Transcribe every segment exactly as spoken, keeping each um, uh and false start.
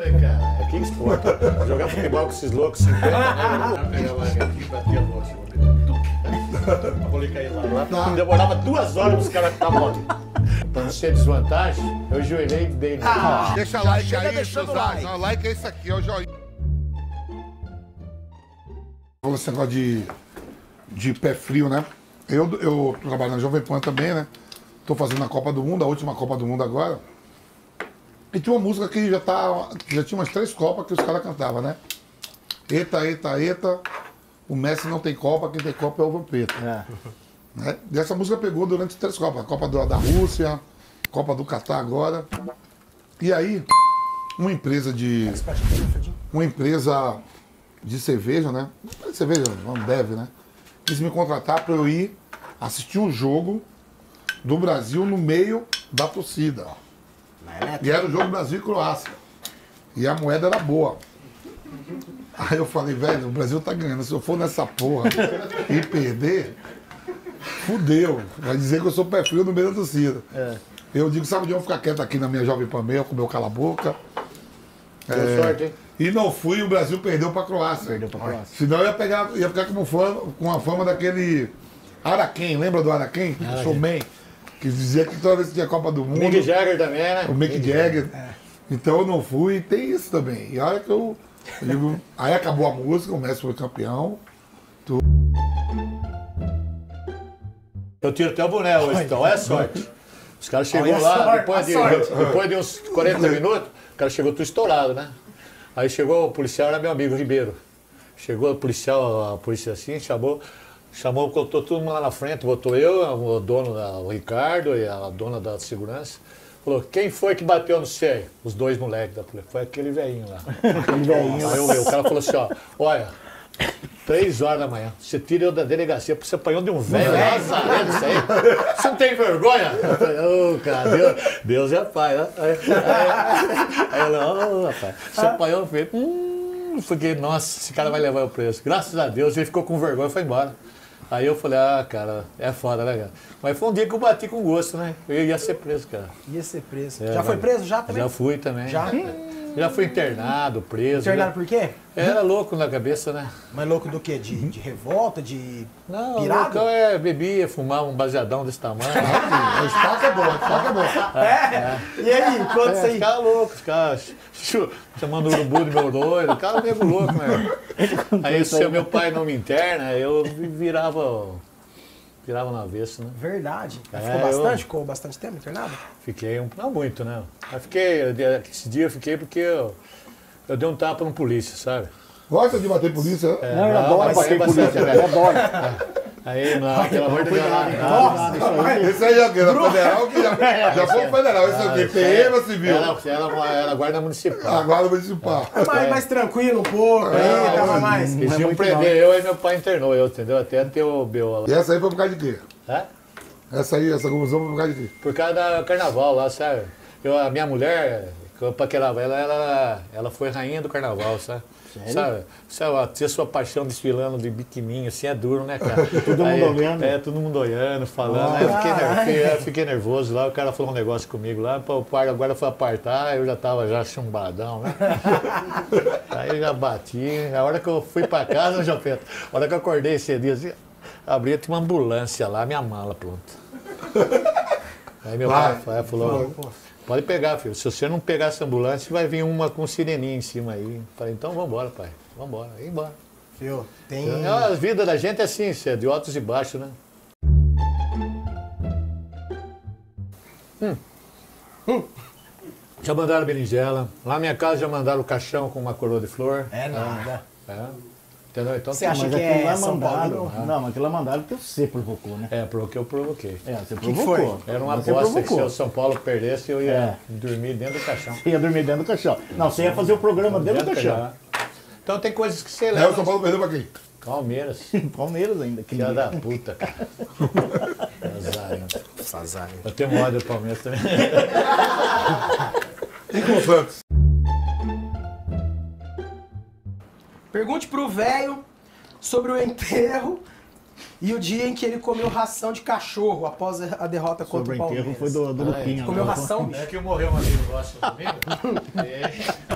Falei, cara, que esporte. Jogar futebol com esses loucos cinquenta, né? Eu pegava aqui e batia a bola. A bola ia cair lá. lá. Demorava duas horas para os caras ficar mal. Pra não ser desvantagem, eu ajoelhei e dei. Ah, deixa like aí, like. O like é esse aqui, é o joinha. Falou esse negócio de, de pé frio, né? Eu, eu trabalho na Jovem Pan também, né? Tô fazendo a Copa do Mundo, a última Copa do Mundo agora. E tinha uma música que já, tá, já tinha umas três Copas que os caras cantavam, né? Eita, eita, eita, o Messi não tem Copa, quem tem Copa é o Vampeta. É. Né? E essa música pegou durante três Copas. A Copa do, da Rússia, Copa do Catar agora. E aí, uma empresa de... Uma empresa de cerveja, né? De cerveja, não deve, né? Quis me contratar para eu ir assistir um jogo do Brasil no meio da torcida. E era o jogo Brasil e Croácia. E a moeda era boa. Aí eu falei, velho, o Brasil tá ganhando. Se eu for nessa porra e perder, fudeu. Vai dizer que eu sou pé frio no meio da torcida. É. Eu digo, sabe de onde eu vou ficar quieto aqui na minha Jovem Pan Meia, com o meu cala-boca. É, sorte, hein? E não fui, o Brasil perdeu pra Croácia. Perdeu pra Croácia. Senão eu ia, pegar, ia ficar com, fama, com a fama daquele Araquém, lembra do Araquém? Ah, showman. Que dizia que toda vez que tinha Copa do Mundo... Mick Jagger também, né? O Mick, Mick Jagger. É. Então eu não fui, e tem isso também. E a hora que eu, eu digo... Aí acabou a música, o Messi foi campeão. Tu... Eu tiro até o boné hoje, então é sorte. Os caras chegou lá, sorte, depois, de, depois de uns quarenta minutos, o cara chegou tudo estourado, né? Aí chegou o policial, era meu amigo Ribeiro. Chegou o policial, a polícia assim, chamou... Chamou, botou todo mundo lá na frente, botou eu, o dono, da, o Ricardo e a dona da segurança. Falou, quem foi que bateu no C? Os dois moleques da polícia. Foi aquele velhinho lá. Aquele velhinho. Aí o, o cara falou assim, ó, olha, três horas da manhã, você tira eu da delegacia, porque você apanhou de um velho lazarento isso aí. Você não tem vergonha? Eu falei, ô, oh, cara, Deus, Deus é pai, né? Aí, aí, aí eu, ô, oh, rapaz, você apanhou, filho. Hum, porque, nossa, esse cara vai levar eu preso. Graças a Deus, ele ficou com vergonha e foi embora. Aí eu falei, ah, cara, é foda, né, cara? Mas foi um dia que eu bati com gosto, né? Eu ia ser preso, cara. Ia ser preso. É, já foi preso já também? Já fui também. Já? Já fui internado, preso. Internado já... por quê? Era louco na cabeça, né? Mas louco do quê? De, de revolta, de Não, pirado? Não, é, bebia, fumava um baseadão desse tamanho. O espaço é bom, o espaço é bom. É? é. E aí, quanto é, isso aí? Ficava louco, ficava chamando o urubu de meu doido, ficava meio louco, né? Aí se meu pai não me interna, eu virava... Virava no avesso, né? Verdade. É, ficou bastante? eu... Ficou bastante tempo internado? Fiquei, um... não muito, né? Mas fiquei, esse dia eu fiquei porque eu, eu dei um tapa no polícia, sabe? Gosta de bater polícia? É, não, eu adoro bater polícia, velho. Eu adoro. Aí, não, pelo amor de Deus. Esse aí é o quê? Da federal? Que já, já foi federal. Esse é o quê? P M civil? Era, era guarda municipal. A guarda municipal. É mais, mais tranquilo um pouco, é, aí, tava mais. Eles iam prender eu e meu pai internou eu, entendeu? Até ter o B O lá. E essa aí foi por causa de quê? É? Essa aí, essa confusão foi por causa de quê? Por causa da carnaval lá, sabe? Eu, a minha mulher, que eu paquerava ela, ela, ela foi rainha do carnaval, sabe? Sério? Sabe, sabe, ter sua paixão desfilando de biquininho, assim, é duro, né, cara? Todo aí, mundo olhando. É, todo mundo olhando, falando. Aí eu fiquei, fiquei, eu fiquei nervoso lá, o cara falou um negócio comigo lá, o pai agora foi apartar, eu já tava já chumbadão, né? Aí eu já bati, a hora que eu fui pra casa, já feito, a hora que eu acordei esse dia, assim, abri, tinha uma ambulância lá, minha mala pronta. Aí meu pai, pai falou... Pode pegar, filho. Se você não pegar essa ambulância, vai vir uma com sireninha em cima aí. Falei, então vambora, pai. Vambora. Aí embora. Viu? Tem... A vida da gente é assim, é de altos e baixos, né? Hum. Hum. Já mandaram berinjela. Lá na minha casa já mandaram o caixão com uma coroa de flor. É nada. É. Entendeu? Então, você acha mas que é, é São Paulo? Não, não, mas aquilo é mandado porque você provocou, né? É, porque eu provoquei. É, você que provocou. Que Era uma aposta que se o São Paulo perdesse, eu ia é. dormir dentro do caixão. Você ia dormir dentro do caixão. Não, você ia fazer o programa dentro, dentro do caixão. Então tem coisas que você leva. É, o São Paulo perdeu pra quem? Palmeiras. Palmeiras ainda. Que filha da puta, cara. Azar, azar. Eu tenho ódio do Palmeiras também. E com o Santos? Pergunte pro velho sobre o enterro e o dia em que ele comeu ração de cachorro após a derrota contra sobre o Palmeiras. Foi do, do Lupinho. Comeu né? ração, bicho? É que morreu um amigo nosso comigo. É. Eu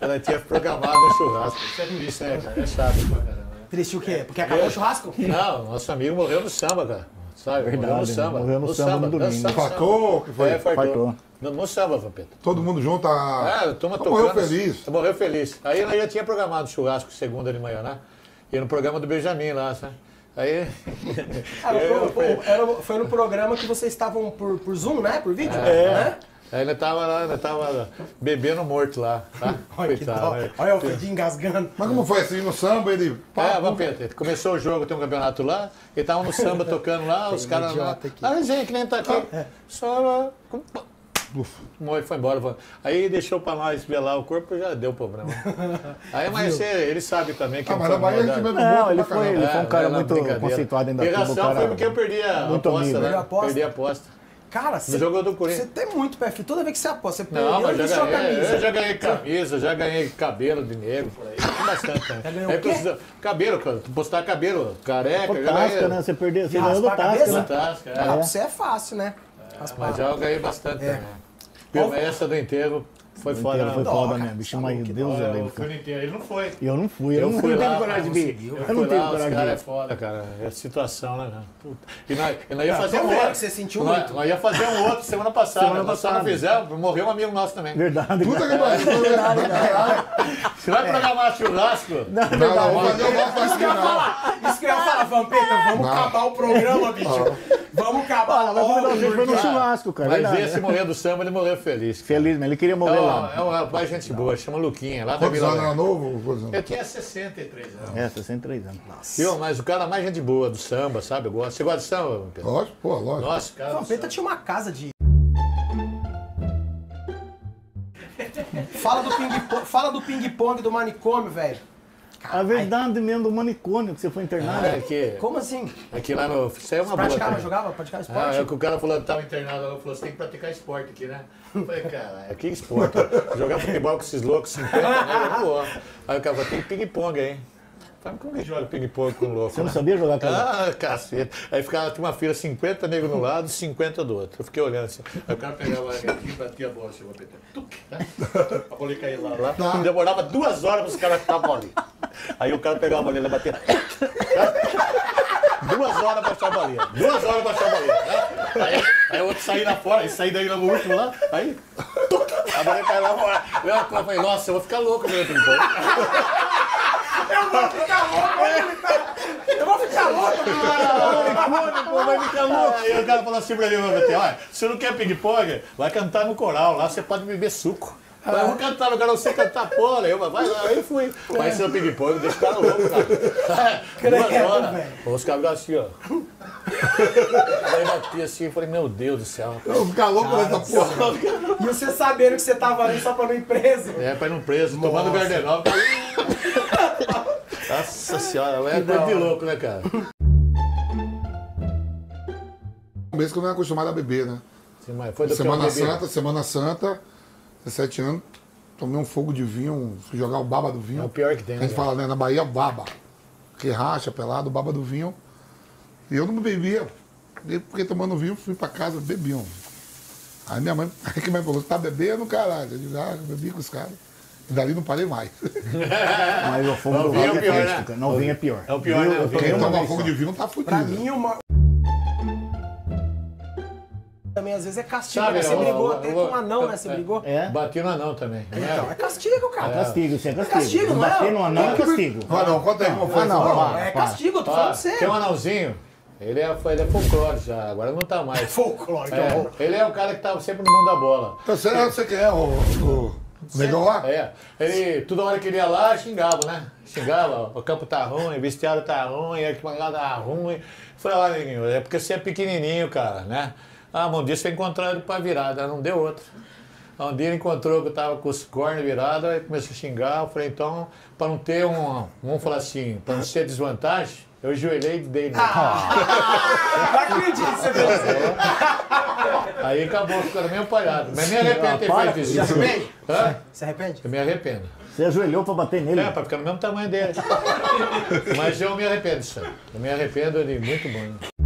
ela tinha programado um churrasco. Isso é triste, né, cara? É chato pra caramba. Triste o quê? Porque acabou o churrasco? Não, nosso amigo morreu no samba, cara. Sabe? Verdade, morreu no samba. morreu no samba no domingo. samba, Facou, que foi? É, fartou. Fartou. No, no samba, Vampeta. Todo mundo junto, a... É, a turma morreu tocando. feliz. Morreu feliz. Aí ela já tinha programado o churrasco segunda de manhã, né? E no programa do Benjamin lá, sabe? Aí. Ah, eu, foi, era, foi no programa que vocês estavam por, por Zoom, né? Por vídeo? É. Né? Aí ele tava lá, ele tava bebendo morto lá, tá? Olha que dó. né? Olha o Fredinho engasgando. Mas como foi assim, no samba, ele... É, Vampeta, ele começou o jogo, tem um campeonato lá, ele tava no samba tocando lá, os caras lá. idiota aqui. Ah, resenha que nem tá aqui. Só. Morreu, foi embora. Foi. Aí deixou pra lá esvelar o corpo e já deu problema. Aí, mas ele, ele sabe também que Ah, não mas foi na Bahia a gente maldade. bebe Não, muito ele pra foi, caramba. ele foi um cara É, na muito brincadeira. conceituado dentro da Minha turma. reação o cara- foi porque eu perdi a muito aposta, amigo. né? Perdeu a aposta? Perdi a aposta. Cara, No jogo do Corinthians. você tem muito perfil. Toda vez que você aposta, você perdeu Não, mas e já vestiu a ganhei, camisa. eu já ganhei camisa, já ganhei cabelo de negro por aí. Tem bastante, né? Já ganhou Aí o quê? precisa- Cabelo, cara. Tu postar cabelo careca, O já ganhei. Tasca, né? Você perdeu, você De ganhou do raspar a Tasca, cabeça? né? Tasca, é. Ah, pra você é fácil, né? Raspar. Mas já eu ganhei bastante É. também. Viu, mas essa do enterro foi O foda. inteiro foi não. foda cara, mesmo, bicho, tá mas louco, Deus Eu é livre, fui cara. no enterro, ele não foi. E eu não fui, eu, Eu não fui tenho lá, coragem de ir. conseguiu. Eu Eu não fui tenho lá, os coragem caras é de ir. foda, cara. É a situação, né, cara? Puta. E nós, e nós ia Não, fazer tô um vendo outro. que você sentiu nós, muito. Nós ia fazer um outro semana passada. Semana nós só não passada. fizemos, morreu um amigo nosso também. Verdade, Puta cara. que pariu. Verdade, Você vai programar churrasco? Não, Não, verdade. não, vamos fazer o nosso Isso que eu ia não. falar, isso que eu ia falar, Vampeta, vamos Não. acabar o programa, bicho. Vamos acabar. Olha, vai convidar logo, a gente foi no porque- churrasco, cara. Mas verdade. esse morreu do samba, ele morreu feliz. Feliz, mas ele queria É morrer um, lá. é um rapaz gente boa, chama Luquinha, lá da Quantos Vila anos era Velha. novo? Quantos anos? Eu tinha sessenta e três anos. É, sessenta e três anos. Viu? Mas o cara mais gente boa do samba, sabe? Eu gosto. Você gosta de samba, Pedro? Lógico, pô, lógico. Nossa, cara. do Vampeta samba. tinha uma casa de. Fala do ping-pong, fala do ping-pong do manicômio, velho. A verdade mesmo do manicômio que você foi internado. É que, Como assim? aqui lá no. Isso aí é uma boa. Praticava, também. jogava? Praticava Ah, esporte? é que o cara falou, tava internado, ela falou, você tem que praticar esporte aqui, né? Eu falei, cara, que esporte? Jogar futebol com esses loucos, cinquenta negros, pô. Aí o cara falou, tem ping-pong aí. Eu falei, como que joga ping-pong com louco? Você não né? sabia jogar aquela? Ah, cacete. Aí ficava tinha uma fila, cinquenta negros no lado, cinquenta do outro. Eu fiquei olhando assim. Aí o cara pegava aqui e batia a bola, assim, vou apertar. Tuc, né? A bola ia cair lá, lá. Demorava duas horas para os caras ficar a bola ali. Aí o cara pegava a bolinha e batia. Duas horas para achar a bolinha. Duas horas para achar a bolinha. Né? Aí, aí o outro saía lá fora, e saía daí lá no último lá. Aí, tuc, a bolinha caiu lá fora. Eu falei, nossa, eu vou ficar louco mesmo. Eu vou ficar louco, eu vou ficar louco, Pô, vai ficar louco. Aí o cara falou assim pra mim, olha, se você não quer ping-pong, vai cantar no coral, lá você pode beber suco. Eu vou cantar, eu quero você cantar porra, eu, vai lá, aí fui. Mas se eu ping-pong, deixa o cara louco, cara. Duas horas. velho. Os caras ficaram assim, ó. Aí bati assim, eu falei, meu Deus do céu. Eu vou ficar louco nessa porra. E você sabendo que você tava ali só pra não ir preso. É, pra ir no preso, tomando gardenol. Nossa senhora, é coisa de louco, né, cara? Mesmo que eu não era acostumado a beber, né? Sim, mas foi do que Semana eu bebi. Santa, Semana Santa, dezessete anos, tomei um fogo de vinho, fui jogar o baba do vinho. É o pior que tem, A né, gente cara? fala, né, na Bahia, baba. Que racha, pelado, o baba do vinho. E eu não bebia. E porque tomando vinho, fui pra casa, bebiam. Aí minha mãe, aí que minha mãe falou, você tá bebendo, caralho? Eu digo, ah, eu bebi com os caras. E dali não parei mais. Mas o fogo Não, do vinho é rock o é pior, triste, né? cara. Não, vinho é pior. É o pior, Vinho, né? eu O vinho tomei Quem uma toma vez fogo só. de vinho tá Pra fudido. mim, uma. Também às vezes é castigo. Sabe, né? Você eu- brigou eu- até eu- com um anão, né? Você é. brigou? É? Bati no anão também. Então, é castigo, cara. Castigo, isso é castigo. castigo, não é? Bater no anão é castigo. Ah, não, conta aí como foi Ah, não, essa para. hora. É castigo, eu tô falando Ó, sério. tem um anãozinho, ele é, ele é folclore já, agora não tá mais. Folclore, que É, horror. ele é o cara que tava sempre no mundo da bola. Então, você, você quem é, o, o negão lá? É, ele, toda hora que ele ia lá, xingava, né? Xingava, ó, o campo tá ruim, o vestiário tá ruim, a arquibancada tá ruim. Falei, olha, neguinho, é porque você é pequenininho, cara, né? Ah, um dia você encontrou ele pra virada, não deu outro. Um dia ele encontrou que eu tava com os cornos virados, aí começou a xingar. Eu falei, então, pra não ter um, vamos falar assim, pra não ser desvantagem, eu ajoelhei e dei nele. Não acredito que você fez isso. Aí acabou ficando meio palhado. Mas me arrependo de ter para. feito isso. Se arrepende? Hã? Se arrepende? Eu me arrependo. Você ajoelhou pra bater nele? É, pra ficar no mesmo tamanho dele. Mas eu me arrependo disso aí. Eu me arrependo de muito bom.